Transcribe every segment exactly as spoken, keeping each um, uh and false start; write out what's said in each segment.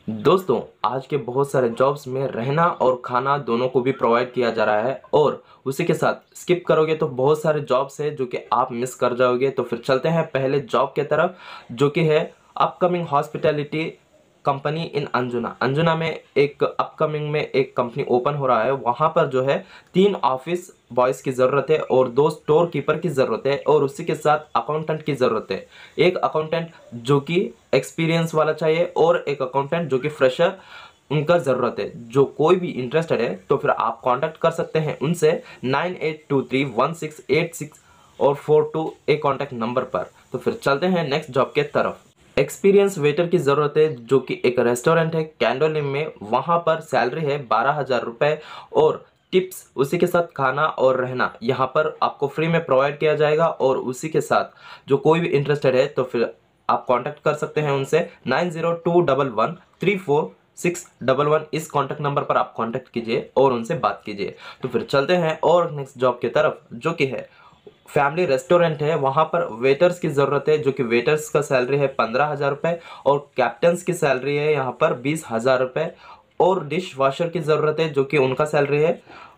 दोस्तों, आज के बहुत सारे जॉब्स में रहना और खाना दोनों को भी प्रोवाइड किया जा रहा है और उसी के साथ स्किप करोगे तो बहुत सारे जॉब्स है जो कि आप मिस कर जाओगे। तो फिर चलते हैं पहले जॉब के तरफ, जो कि है upcoming hospitality company in Anjuna. Anjuna में एक अपकमिंग में एक कंपनी ओपन हो रहा है। वहाँ पर जो है तीन ऑफिस बॉयज़ की ज़रूरत है और दो स्टोर कीपर की ज़रूरत है और उसी के साथ अकाउंटेंट की ज़रूरत है। एक अकाउंटेंट जो कि एक्सपीरियंस वाला चाहिए और एक अकाउंटेंट जो कि फ्रेशर उनका ज़रूरत है। जो कोई भी इंटरेस्टेड है तो फिर आप कांटेक्ट कर सकते हैं उनसे nine eight two three one six eight six और फोर टू एक कॉन्टैक्ट नंबर पर। तो फिर चलते हैं नेक्स्ट जॉब के तरफ। एक्सपीरियंस वेटर की ज़रूरत है जो कि एक रेस्टोरेंट है कैंडोलिम में। वहाँ पर सैलरी है बारह हज़ार रुपये और टिप्स उसी के साथ खाना और रहना यहाँ पर आपको फ्री में प्रोवाइड किया जाएगा। और उसी के साथ जो कोई भी इंटरेस्टेड है तो फिर आप कांटेक्ट कर सकते हैं उनसे nine zero two one one three four six double one इस कॉन्टैक्ट नंबर पर आप कांटेक्ट कीजिए और उनसे बात कीजिए। तो फिर चलते हैं और नेक्स्ट जॉब की तरफ, जो कि है फैमिली रेस्टोरेंट है। वहाँ पर वेटर्स की ज़रूरत है जो कि वेटर्स का सैलरी है पंद्रह हज़ार रुपये और कैप्टन्स की सैलरी है यहाँ पर बीस हज़ार रुपये और डिश वॉशर की ज़रूरत है जो कि उनका सैलरी है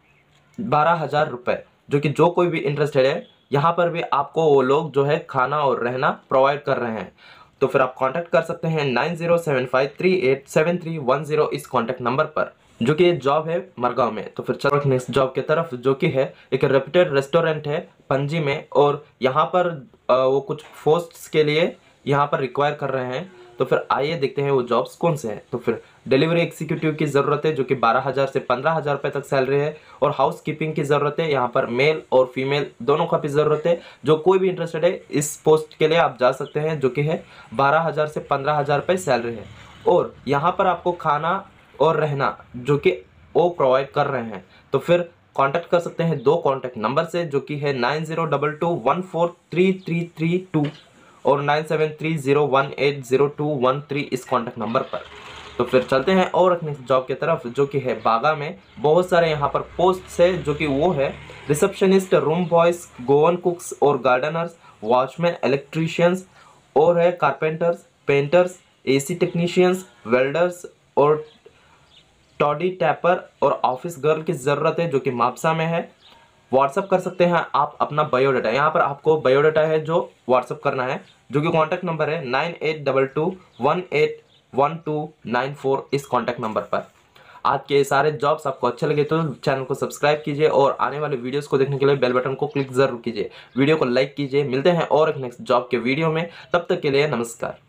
बारह हज़ार रुपये। जो कि जो कोई भी इंटरेस्टेड है यहाँ पर भी आपको वो लोग जो है खाना और रहना प्रोवाइड कर रहे हैं। तो फिर आप कांटेक्ट कर सकते हैं nine zero seven five three eight seven three one zero इस कॉन्टैक्ट नंबर पर, जो कि जॉब है मरगांव में। तो फिर चलो नेक्स्ट जॉब की तरफ, जो कि है एक रेप्यूटेड रेस्टोरेंट है पणजी में और यहाँ पर आ, वो कुछ पोस्ट्स के लिए यहाँ पर रिक्वायर कर रहे हैं। तो फिर आइए देखते हैं वो जॉब्स कौन से हैं। तो फिर डिलीवरी एग्जीक्यूटिव की ज़रूरत है जो कि बारह हज़ार से पंद्रह हज़ार रुपये तक सैलरी है और हाउस कीपिंग की ज़रूरत है। यहाँ पर मेल और फीमेल दोनों का भी ज़रूरत है। जो कोई भी इंटरेस्टेड है इस पोस्ट के लिए आप जा सकते हैं, जो कि है बारह हज़ार से पंद्रह हज़ार रुपये सैलरी है और यहाँ पर आपको खाना और रहना जो कि वो प्रोवाइड कर रहे हैं। तो फिर कांटेक्ट कर सकते हैं दो कांटेक्ट नंबर से, जो कि है nine zero two two one four three three three two और nine seven three zero one eight zero two one three इस कांटेक्ट नंबर पर। तो फिर चलते हैं और नेक्स्ट जॉब की तरफ, जो कि है बागा में। बहुत सारे यहाँ पर पोस्ट है जो कि वो है receptionist, room boys, Goan cooks और गार्डनर्स, वॉचमैन, इलेक्ट्रीशियंस और है carpenters, painters, AC technicians, welders और टॉडी टैपर और ऑफिस गर्ल की ज़रूरत है जो कि मापसा में है। व्हाट्सअप कर सकते हैं आप अपना बायोडाटा। यहाँ पर आपको बायोडाटा है जो व्हाट्सअप करना है, जो कि कॉन्टैक्ट नंबर है nine eight two two one eight one two nine four इस कॉन्टैक्ट नंबर पर। आज के सारे जॉब्स आपको अच्छे लगे तो चैनल को सब्सक्राइब कीजिए और आने वाले वीडियोस को देखने के लिए बेल बटन को क्लिक जरूर कीजिए। वीडियो को लाइक कीजिए। मिलते हैं और एक नेक्स्ट जॉब के वीडियो में, तब तक के लिए नमस्कार।